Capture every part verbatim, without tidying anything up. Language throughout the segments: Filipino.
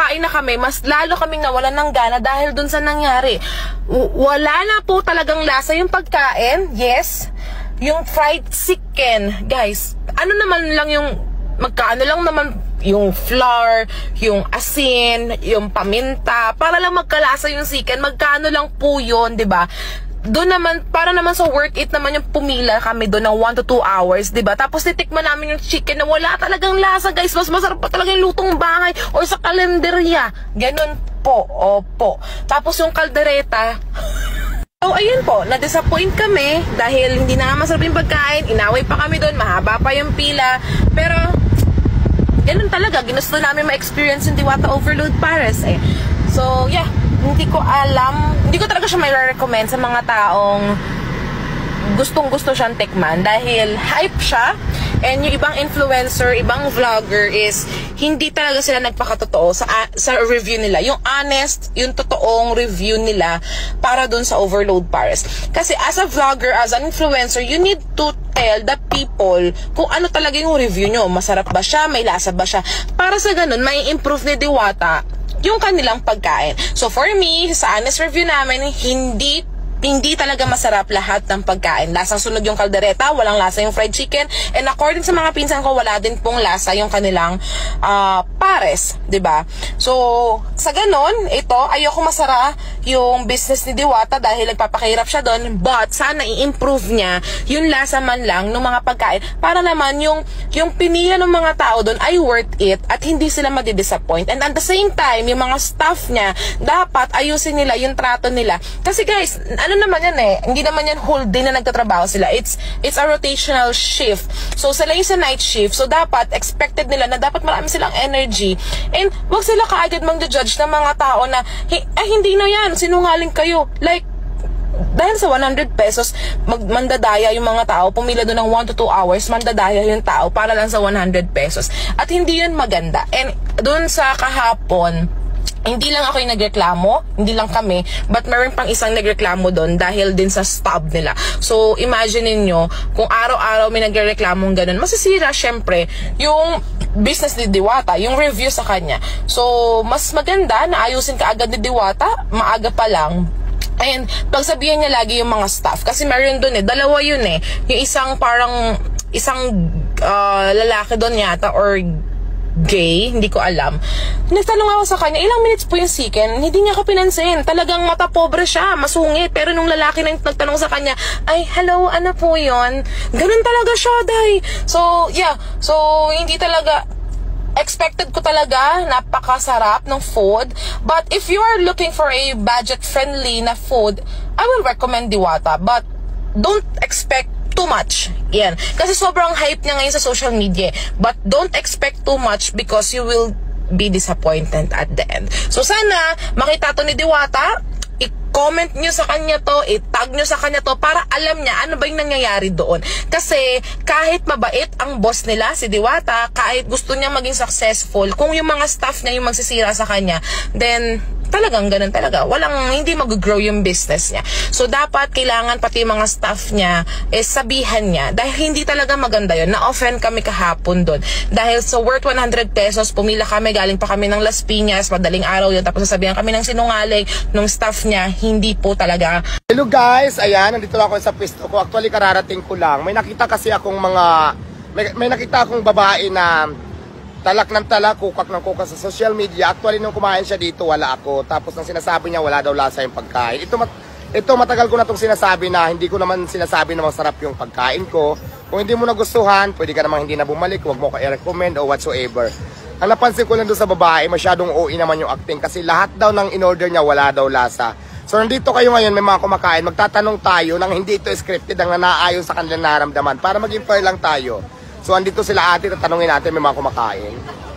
kakain na kami, mas lalo kaming nawalan ng gana dahil dun sa nangyari. W wala na po talagang lasa yung pagkain. Yes, yung fried chicken, guys. Ano naman lang yung, magkaano lang naman yung flour, yung asin, yung paminta, para lang magkalasa yung chicken. Magkano lang po yun, diba? Doon naman, para naman sa worth it naman yung pumila kami doon ng one to two hours, diba? Tapos titikman namin yung chicken na wala talagang lasa, guys. Mas masarap pa talaga yung lutong bahay or sa kalenderya. Ganun po, opo. Tapos yung kaldereta, so, ayun po, na-disappoint kami dahil hindi na masarap yung pagkain. Inaway pa kami doon, mahaba pa yung pila. Pero, ganun talaga, ginusto namin ma-experience yung Diwata Overload Paris eh. So, yeah, hindi ko alam, hindi ko talaga siya may recommend sa mga taong gustong-gusto siyang tikman dahil hype siya. And yung ibang influencer, ibang vlogger is hindi talaga sila nagpakatotoo sa, sa review nila. Yung honest, yung totoong review nila para dun sa Overload Paris. Kasi as a vlogger, as an influencer, you need to tell the people kung ano talaga yung review nyo. Masarap ba siya? May lasa ba siya? Para sa ganun, may improve ni Diwata yung kanilang pagkain. So for me, sa honest review namin, hindi hindi talaga masarap lahat ng pagkain. Lasang sunog yung kaldereta, walang lasa yung fried chicken, and according sa mga pinsan ko, wala din pong lasa yung kanilang uh, pares, 'di ba? So, sa ganon, ito, ayoko masara yung business ni Diwata dahil nagpapakahirap siya doon, but sana i-improve niya yung lasa man lang ng mga pagkain para naman yung yung pinila ng mga tao doon ay worth it at hindi sila madi-disappoint. And at the same time, yung mga staff niya, dapat ayusin nila yung trato nila. Kasi guys, ano naman yan eh, hindi naman yan whole day na nagtatrabaho sila. It's it's a rotational shift. So sila yung sa night shift. So dapat expected nila na dapat marami silang energy. And wag sila kaagad mang-judge ng mga tao na ay hindi na yan, sinungaling kayo. Like dahil sa one hundred pesos, mag mandadaya yung mga tao, pumila doon ng one to two hours, mandadaya yung tao para lang sa one hundred pesos. At hindi yun maganda. And doon sa kahapon, hindi lang ako yung nagreklamo, hindi lang kami, but meron pang isang nagreklamo doon dahil din sa stub nila. So, imagine niyo kung araw-araw may nagreklamo ganun, masisira syempre yung business ni Diwata, yung review sa kanya. So, mas maganda na ayusin ka agad ni Diwata, maaga pa lang. And, pagsabihan niya lagi yung mga staff, kasi meron doon eh, dalawa yun eh, yung isang parang, isang uh, lalaki doon yata, or gay, hindi ko alam. Nagtanong ako sa kanya, ilang minutes po yung chicken? Hindi niya ako pinansin. Talagang mata pobre siya, masungit. Pero nung lalaki na nagtanong sa kanya, ay, hello, ano po yun? Ganun talaga siya, day. So, yeah. So, hindi talaga, expected ko talaga, napakasarap ng food. But if you are looking for a budget-friendly na food, I will recommend Diwata. But, don't expect too much. Yan. Kasi sobrang hype niya ngayon sa social media. But don't expect too much because you will be disappointed at the end. So sana makita to ni Diwata, i-comment nyo sa kanya to, i-tag nyo sa kanya to para alam niya ano ba yung nangyayari doon. Kasi kahit mabait ang boss nila, si Diwata, kahit gusto niya maging successful, kung yung mga staff niya yung magsisira sa kanya, then talagang ganun talaga. Walang, hindi mag-grow yung business niya. So, dapat, kailangan pati yung mga staff niya, eh, sabihan niya. Dahil hindi talaga maganda yun. Na-offend kami kahapon doon. Dahil sa worth one hundred pesos, pumila kami, galing pa kami ng Las Piñas, madaling araw yun. Tapos sasabihan kami ng sinungaling nung staff niya, hindi po talaga. Hello guys! Ayan, nandito ako sa pwesto ko. Actually, kararating ko lang. May nakita kasi akong mga, may, may nakita akong babae na talak ng talak, kukak ng kukak sa social media. Actually, nung kumain siya dito, wala ako. Tapos, nang sinasabi niya, wala daw lasa yung pagkain. Ito, mat ito matagal ko na itong sinasabi na hindi ko naman sinasabi na masarap yung pagkain ko. Kung hindi mo nagustuhan, pwede ka namang hindi na bumalik. Huwag mo ka i-recommend o whatsoever. Ang napansin ko lang doon sa babae, masyadong O A naman yung acting. Kasi lahat daw ng in-order niya, wala daw lasa. So, nandito kayo ngayon, may mga kumakain. Magtatanong tayo nang hindi ito scripted, ang naayon sa kanilang nararamdaman. Para maging fair lang tayo. So, andito sila ate, tatanungin natin, may mga kumakain.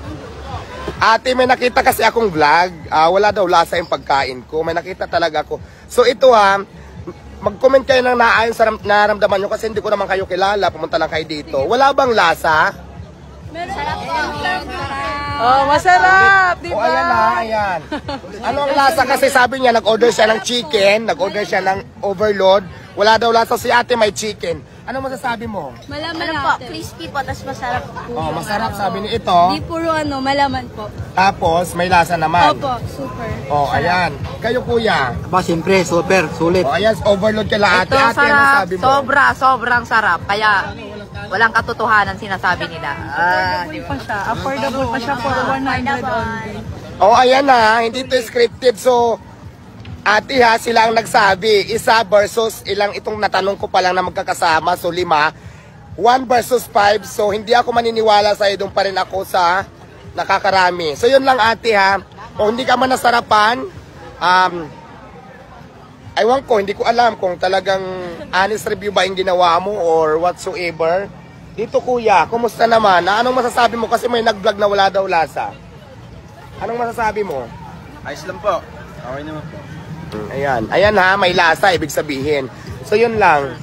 Ate, may nakita kasi akong vlog. Uh, wala daw lasa yung pagkain ko. May nakita talaga ako. So, ito ha, mag-comment kayo ng naayon sa nararamdaman nyo kasi hindi ko naman kayo kilala. Pumunta lang kayo dito. Wala bang lasa? Masarap po. Oh, masarap, di ba? O, ayan na, ayan. Ano ang lasa? Kasi sabi niya, nag-order siya ng chicken, nag-order siya ng overload. Wala daw lasa, si ate may chicken. Ano masasabi mo? Malaman ano po, crispy po, tapos masarap po. Oh, masarap sabi ni ito. Di puro ano, malaman po. Tapos may lasa naman. Opo, super. Oh, ayan. Kayo kuya. Ba, siyempre, super, sulit. Oh, ayan, overload ka lahat. Ito Ate, ano sarap, sabi mo? sobra, sobrang sarap. Kaya walang katotohanan sinasabi nila. Ah, di ba? Pa siya. Affordable pa siya for one hundred only. Oh, ayan na, hindi to scripted. So, ate ha, sila ang nagsabi. Isa versus ilang itong natanong ko pa lang na magkakasama. So, lima. One versus five. So, hindi ako maniniwala sa'yo. Doon pa rin ako sa nakakarami. So, yun lang ate ha. Kung hindi ka man nasarapan, um, aywan ko, hindi ko alam kung talagang honest review ba yung ginawa mo or whatsoever. Dito kuya, kumusta naman? Na anong masasabi mo? Kasi may nag-vlog na wala daw lasa. Anong masasabi mo? Ayos lang po. Okay naman po. Ayan. Ayan ha, may lasa, ibig sabihin. So yun lang.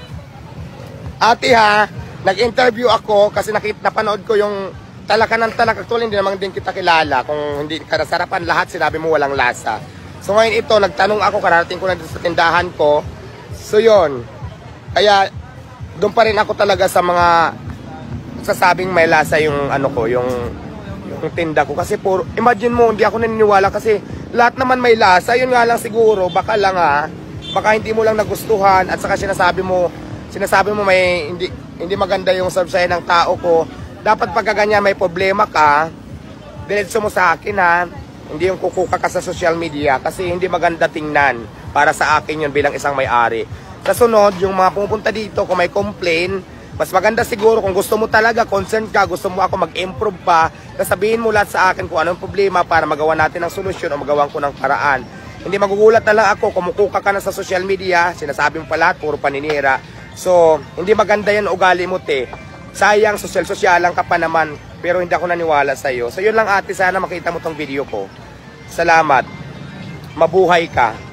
Ate ha, nag-interview ako kasi nakita, napanood ko yung talaka ng talaka. Actually, hindi naman din kita kilala. Kung hindi ka nasarapan lahat, sinabi mo walang lasa. So ngayon ito, nagtanong ako, kararating ko na dito sa tindahan ko. So yun. Kaya, doon pa rin ako talaga sa mga sasabing may lasa yung ano ko, yung yung tinda ko. Kasi puro, imagine mo, hindi ako naniniwala kasi lahat naman may lasa. Yun nga lang siguro, baka lang ha, baka hindi mo lang nagustuhan at saka sinasabi mo, sinasabi mo may hindi, hindi maganda yung serve sa'yo ng tao ko. Dapat pagka ganyan may problema ka, diretso mo sa akin ha, hindi yung kukuka ka sa social media kasi hindi maganda tingnan para sa akin yun bilang isang may-ari. Sa sunod, yung mga pumupunta dito, kung may complain, mas maganda siguro kung gusto mo talaga, concerned ka, gusto mo ako mag-improve pa, sabihin mo lahat sa akin kung anong problema para magawa natin ng solusyon o magawan ko ng paraan. Hindi magugulat na lang ako, kumukuka ka na sa social media, sinasabi mo pa lahat, puro paninira. So, hindi maganda yan ugali mo te. Sayang, social-sosyalan ka pa naman, pero hindi ako naniwala sa'yo. So, yun lang ate, sana makita mo tong video ko. Salamat. Mabuhay ka.